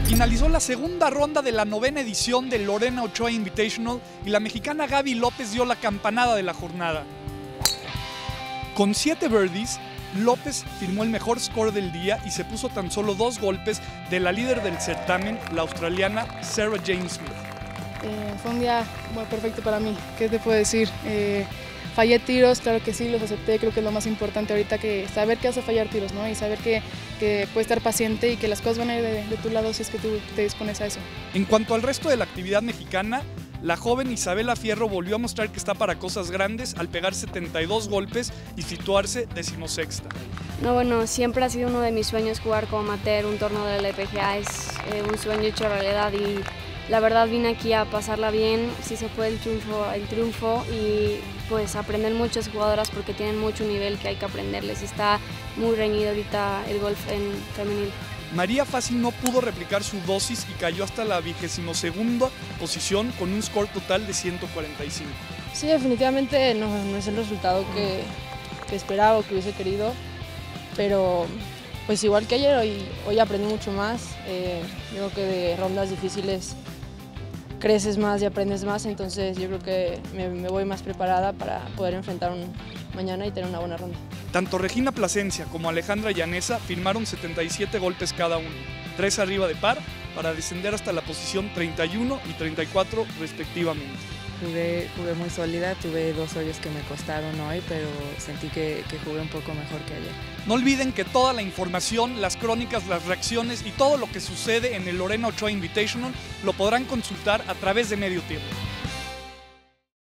Finalizó la segunda ronda de la 9ª edición del Lorena Ochoa Invitational y la mexicana Gaby López dio la campanada de la jornada. Con 7 birdies, López firmó el mejor score del día y se puso tan solo 2 golpes de la líder del certamen, la australiana Sarah Jane Smith. Fue un día perfecto para mí. ¿Qué te puedo decir? Fallé tiros, claro que sí, los acepté. Creo que es lo más importante ahorita, que saber que hace fallar tiros, ¿no? Y saber que puedes estar paciente y que las cosas van a ir de tu lado si es que tú te dispones a eso. En cuanto al resto de la actividad mexicana, la joven Isabela Fierro volvió a mostrar que está para cosas grandes al pegar 72 golpes y situarse 16ª. No, bueno, siempre ha sido uno de mis sueños jugar como amateur, un torneo de la LPGA, es un sueño hecho realidad y la verdad vine aquí a pasarla bien, si se puede el triunfo y pues aprender muchas jugadoras porque tienen mucho nivel que hay que aprenderles. Está muy reñido ahorita el golf en femenil. María Fassi no pudo replicar su dosis y cayó hasta la 22ª posición con un score total de 145. Sí, definitivamente no es el resultado que esperaba o que hubiese querido, pero pues igual que ayer, hoy aprendí mucho más. Yo creo que de rondas difíciles creces más y aprendes más, entonces yo creo que me voy más preparada para poder enfrentar mañana y tener una buena ronda. Tanto Regina Plasencia como Alejandra Llaneza firmaron 77 golpes cada uno, 3 arriba de par, para descender hasta la posición 31 y 34 respectivamente. Jugué muy sólida, tuve 2 hoyos que me costaron hoy, pero sentí que jugué un poco mejor que ayer. No olviden que toda la información, las crónicas, las reacciones y todo lo que sucede en el Lorena Ochoa Invitational lo podrán consultar a través de Medio Tiempo.